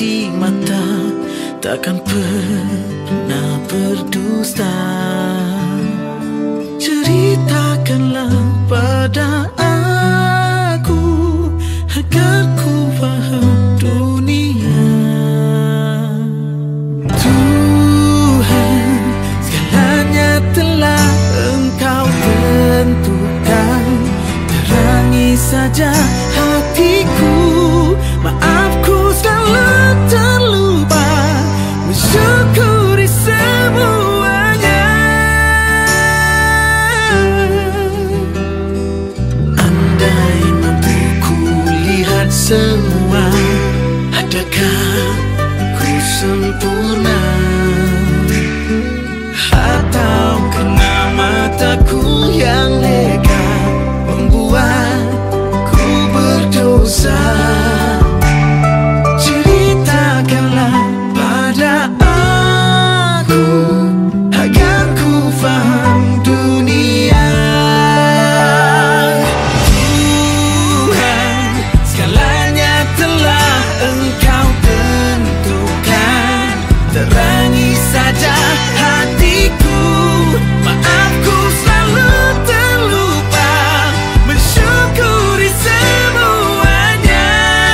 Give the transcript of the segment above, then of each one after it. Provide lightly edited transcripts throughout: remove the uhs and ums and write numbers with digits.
di mata takkan pernah berdusta. Ceritakanlah pada aku agar ku faham dunia. Tuhan, segalanya telah Engkau tentukan. Terangi saja hatiku, maafku selalu terlupa mensyukuri semuanya. Andai mampu ku lihat semua, adakah ku sempurna? Atau kena mataku yang leka membuat ku berdosa? Ceritakanlah pada aku agar ku faham dunia. Tuhan, segalanya telah Engkau tentukan. Terangi saja hatiku, maafku selalu terlupa mensyukuri semuanya.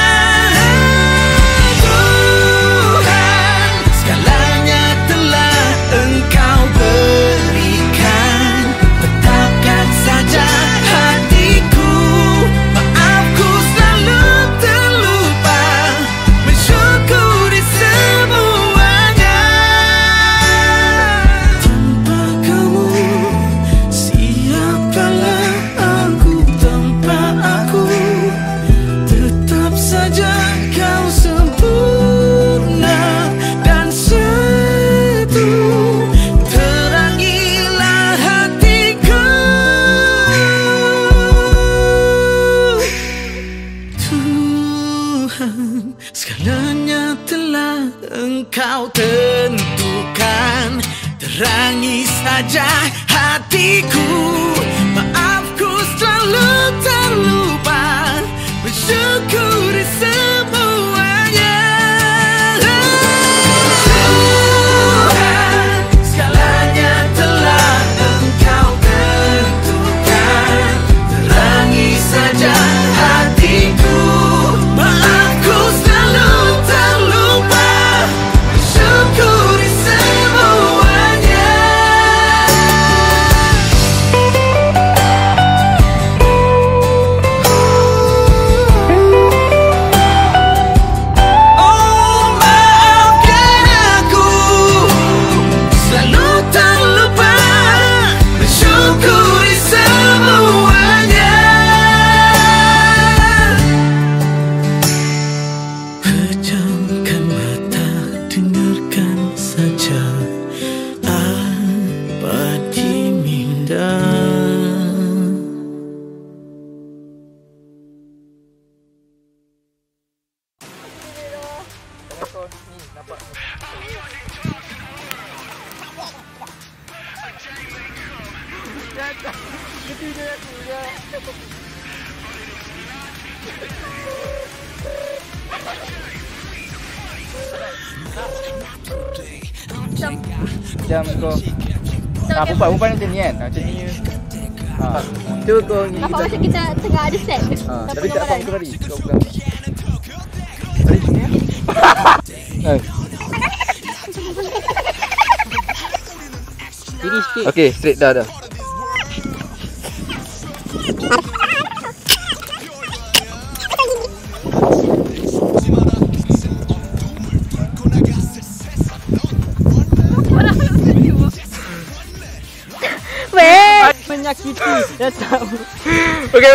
Tuhan, segalanya telah Engkau berikan. Tetapkan saja hatiku, maafku selalu terlupa mensyukuri semuanya. Tanpa kamu, siapalah aku tanpa aku? Tetap saja kau sempurna dan satu. Terangilah hatiku. Tuhan, segalanya telah Engkau tentukan. Terangi saja hatiku, maafku selalu terlupa mensyukuri semuanya. Tuhan, segalanya telah Engkau tentukan. Terangi saja hatiku, maafku selalu terlupa mensyukuri semuanya. Oh, maafkan aku, selalu terlupa mensyukuri semuanya. Pejamkan mata, dengarkan saja apa diminta. Macam kau perempuan macam ni kan? Macam ni. Tu kau ni. Nampak macam kita tengah ada set. Tapi tak tahu kau lari. Kau pegang. Lari sini ya? Kiri sikit. Okey, straight dah. Menyakiti, dah tahu. Okey,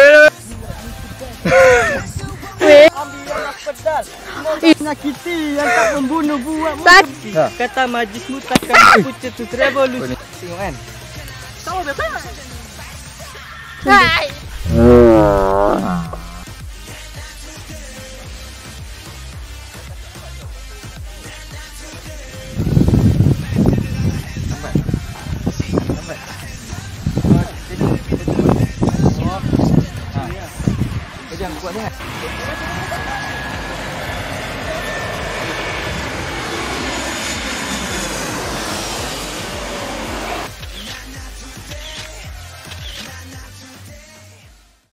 ambil yang pedal. Menyakiti yang tak membunuh buatmu. Kata majlismu takkan putus revolusi. Tengok kan? Tahu betul. Hai.